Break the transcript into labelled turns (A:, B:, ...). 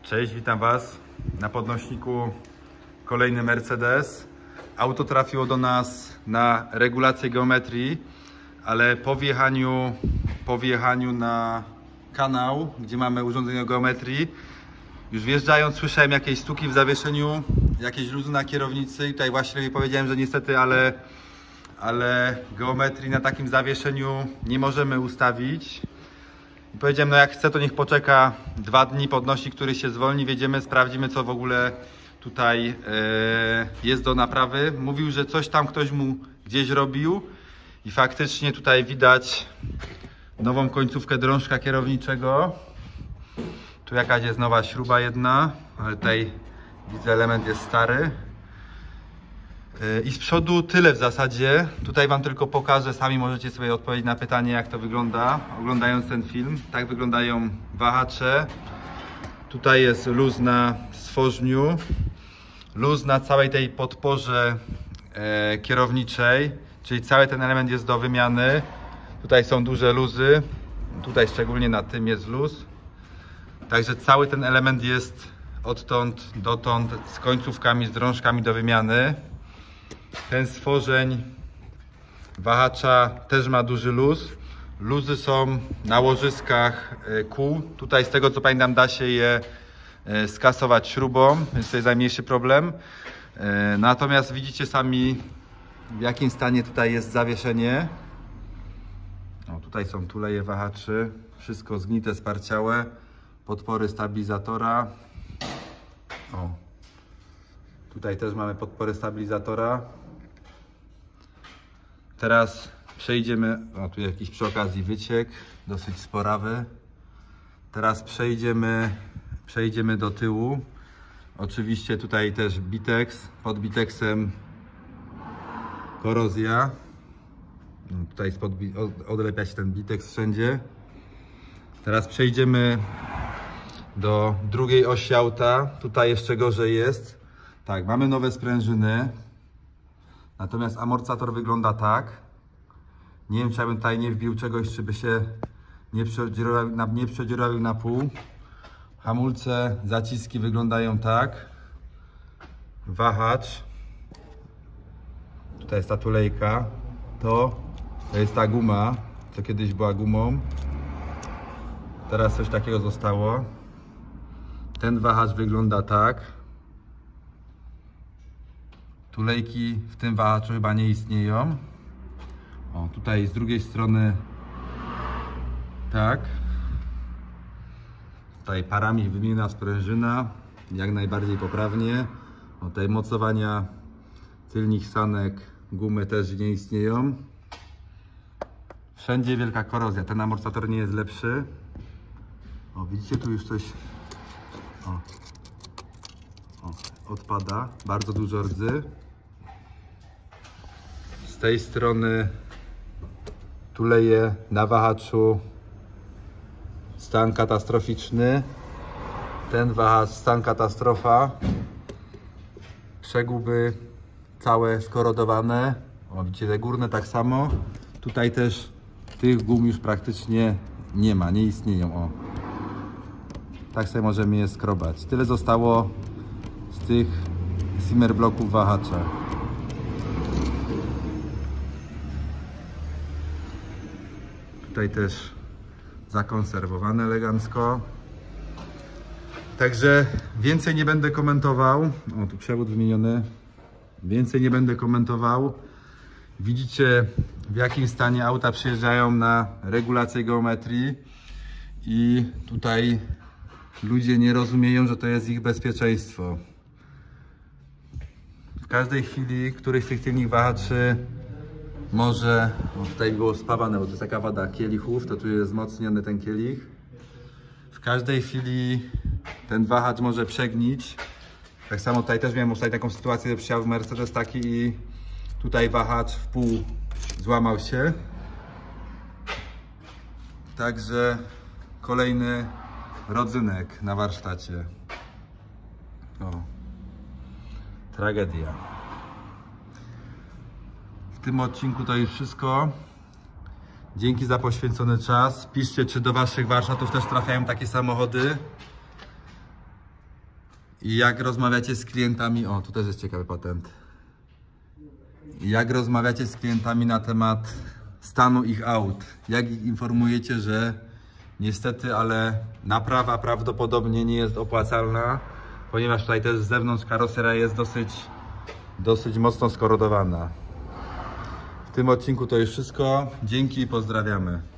A: Cześć, witam Was na podnośniku kolejny Mercedes. Auto trafiło do nas na regulację geometrii, ale po wjechaniu na kanał, gdzie mamy urządzenie geometrii, już wjeżdżając słyszałem jakieś stuki w zawieszeniu, jakieś luzy na kierownicy i tutaj właśnie powiedziałem, że niestety, ale geometrii na takim zawieszeniu nie możemy ustawić. I powiedziałem, no jak chce, to niech poczeka 2 dni, podnosi, który się zwolni, wjedziemy, sprawdzimy, co w ogóle tutaj jest do naprawy. Mówił, że coś tam ktoś mu gdzieś robił i faktycznie tutaj widać nową końcówkę drążka kierowniczego. Tu jakaś jest nowa śruba jedna, ale tutaj widzę, element jest stary. I z przodu tyle w zasadzie. Tutaj Wam tylko pokażę, sami możecie sobie odpowiedzieć na pytanie, jak to wygląda, oglądając ten film. Tak wyglądają wahacze. Tutaj jest luz na stworzniu, luz na całej tej podporze kierowniczej, czyli cały ten element jest do wymiany. Tutaj są duże luzy, tutaj szczególnie na tym jest luz. Także cały ten element jest odtąd dotąd z końcówkami, z drążkami do wymiany. Ten stworzeń wahacza też ma duży luz. Luzy są na łożyskach kół. Tutaj z tego co pamiętam da się je skasować śrubą, więc to jest najmniejszy problem. Natomiast widzicie sami, w jakim stanie tutaj jest zawieszenie. O, tutaj są tuleje wahaczy, wszystko zgnite, sparciałe, podpory stabilizatora. O, tutaj też mamy podpory stabilizatora. Teraz przejdziemy, o tu jakiś przy okazji wyciek, dosyć sporawy. Teraz przejdziemy do tyłu. Oczywiście tutaj też Bitex, pod Bitexem korozja. Tutaj odlepia się ten Bitex wszędzie. Teraz przejdziemy do drugiej osi auta. Tutaj jeszcze gorzej jest. Tak, mamy nowe sprężyny. Natomiast amortyzator wygląda tak. Nie wiem, czy ja bym tutaj nie wbił czegoś, czy by się nie przedzierowił na pół. Hamulce, zaciski wyglądają tak. Wahacz. Tutaj jest ta tulejka. To jest ta guma, co kiedyś była gumą. Teraz coś takiego zostało. Ten wahacz wygląda tak. Tulejki w tym wahaczu chyba nie istnieją. O, tutaj z drugiej strony tak. Tutaj parami wymieniona sprężyna, jak najbardziej poprawnie. O, tutaj mocowania tylnych sanek gumy też nie istnieją. Wszędzie wielka korozja. Ten amortyzator nie jest lepszy. O, widzicie, tu już coś odpada. Bardzo dużo rdzy. Z tej strony tuleje na wahaczu, stan katastroficzny. Ten wahacz, stan katastrofa. Przeguby całe skorodowane. O, widzicie, te górne tak samo. Tutaj też tych gum już praktycznie nie ma, nie istnieją. O. Tak sobie możemy je skrobać. Tyle zostało z tych Zimmer bloków wahacza. Tutaj też zakonserwowane elegancko. Także więcej nie będę komentował. O, tu przewód wymieniony. Więcej nie będę komentował. Widzicie, w jakim stanie auta przyjeżdżają na regulację geometrii. I tutaj ludzie nie rozumieją, że to jest ich bezpieczeństwo. W każdej chwili któryś z tych tylnych wahaczy może, tutaj było spawane, bo to jest taka wada kielichów, to tu jest wzmocniony ten kielich. W każdej chwili ten wahacz może przegnić. Tak samo tutaj też miałem tutaj taką sytuację, że przyjechał Mercedes taki i tutaj wahacz w pół złamał się. Także kolejny rodzynek na warsztacie. O, tragedia. W tym odcinku to już wszystko. Dzięki za poświęcony czas. Piszcie, czy do Waszych warsztatów też trafiają takie samochody. I jak rozmawiacie z klientami, o, tu też jest ciekawy patent. Jak rozmawiacie z klientami na temat stanu ich aut? Jak ich informujecie, że niestety, ale naprawa prawdopodobnie nie jest opłacalna, ponieważ tutaj też z zewnątrz karoseria jest dosyć mocno skorodowana. W tym odcinku to już wszystko. Dzięki i pozdrawiamy.